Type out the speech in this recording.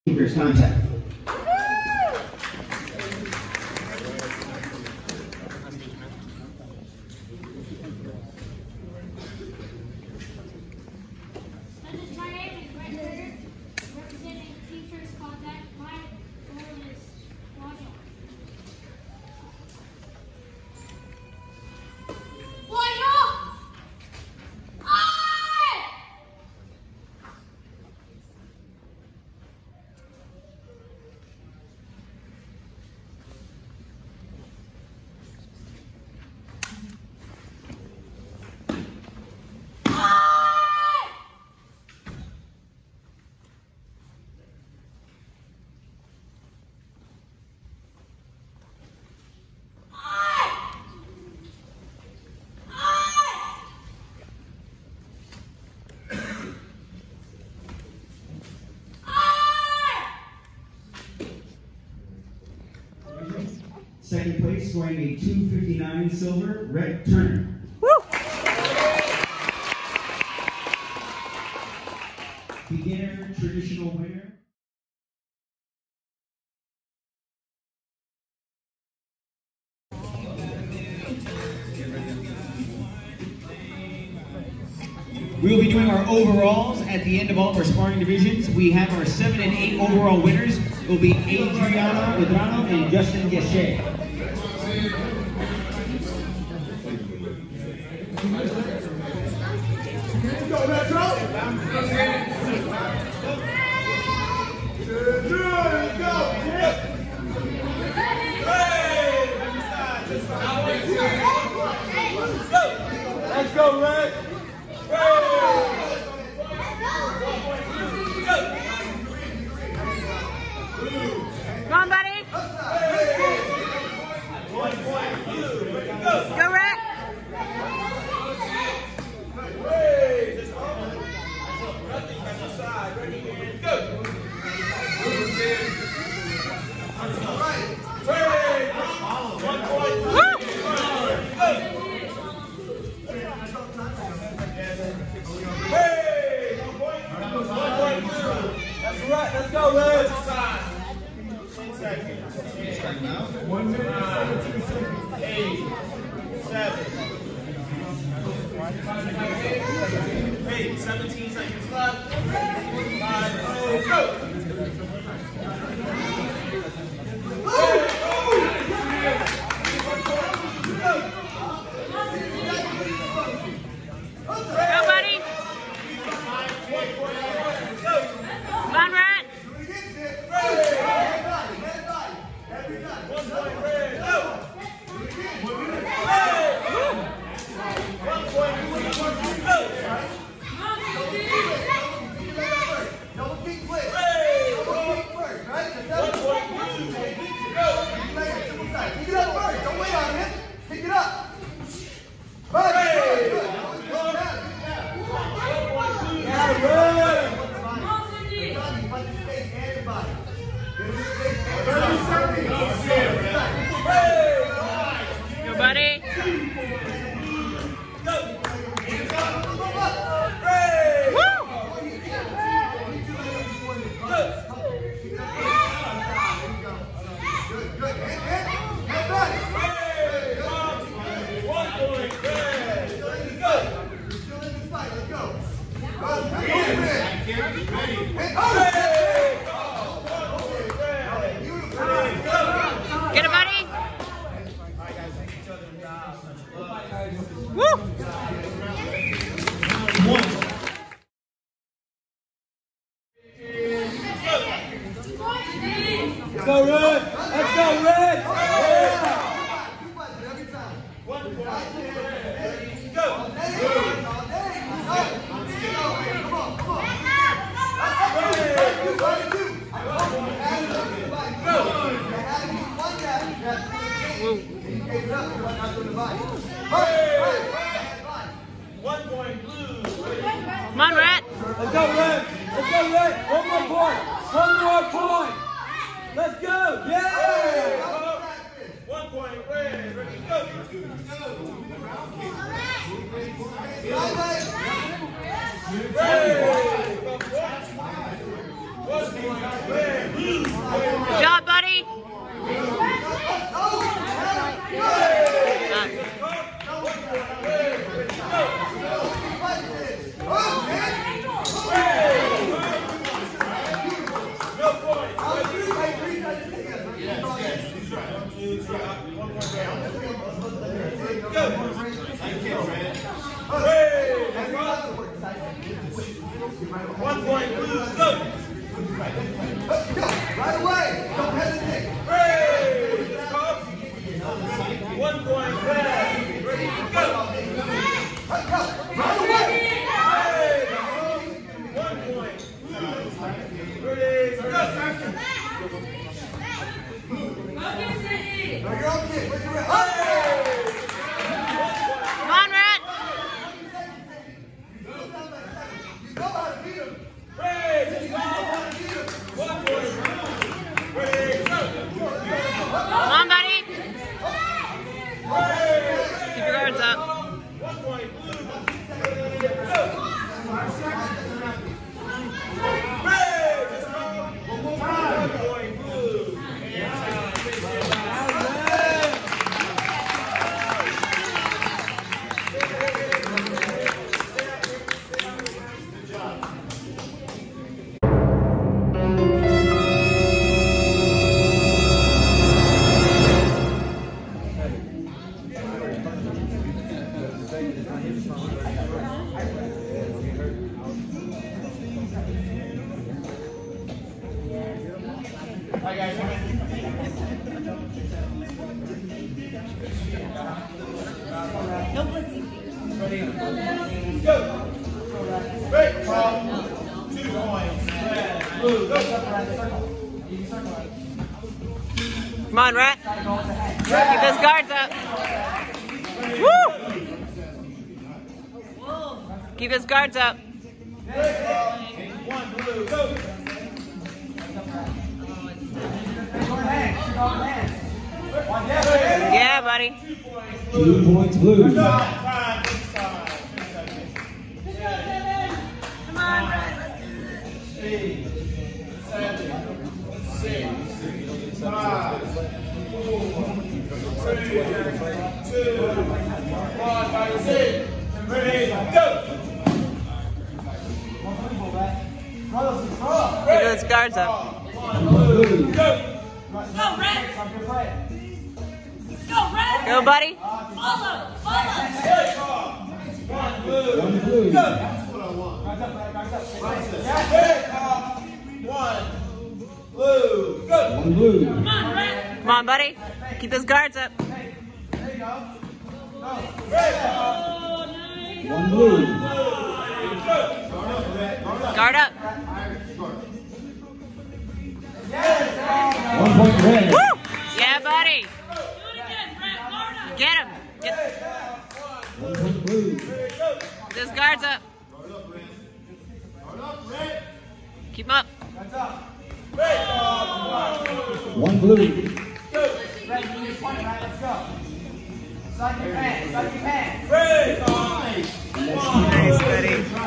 First contact. Second place, scoring a 259 silver, Rhett Turner. Woo! Beginner traditional winner. We will be doing our overalls at the end of all of our sparring divisions. We have our 7 and 8 overall winners. It will be Adriana Medrano and Justin Yeshe. Go, Metro! Let's go, Rhett! Come on, buddy. Go, Rhett. Let's go, Rhett! 1 minute, 8, 7. 17 seconds left. 5, go! Go, buddy. Come on, Rhett. Go, buddy. Get it, buddy. Woo! Let's go, Rhett! Let's go, Rhett! Yeah! Come on, Rhett. Let's go, Rhett! Let's go, Rhett! One more point! One more point! Let's go! Yeah! 1 point, Red. Ready, go! Red! 1 point, Red. 1 point Blues, go! Right away. Don't hesitate. Red, let's go! 1 point Red, ready to go! Right away. Red, 1 point. Ready, go! No, you're okay. Where's your red? Come on, Rhett. You know how to beat him. Red, let's go! 1 point. Ready, go! Come on, buddy. Keep your guards up. 1 point Blues, ready, go! Red, let's go! 1 point Blues. Hi guys, come in. No blitzing. Ready? Go! Break, ball. 2 points. Red, blue, go! Come on, Rhett. Keep those guards up. Woo! Keep those guards up. Break, ball. 1 blue, go! Yeah, buddy. 2 points Blues. Come on, Rhett. 8, 7, 6, 5, 4, 3, 2, 1, guys, in. Ready, go! Keep those guards up. 1 blue, go! Go, Rhett! Go, Rhett! Go, buddy. Follow! Follow! Break, ball. 1 blue, 1 Blues. go! Break, ball. 1 blue, go! 1 Blues. Come on, Rhett! Come on, buddy. Keep those guards up. Break, ball. 1 Blues. Go! Guard up. 1 point Red. Woo! Yeah, buddy. Do it again, Rhett! Guard up! Get him. Get 1 point Blues. those guards up. Keep them up. 1 Blues. Break, ball. Nice, buddy.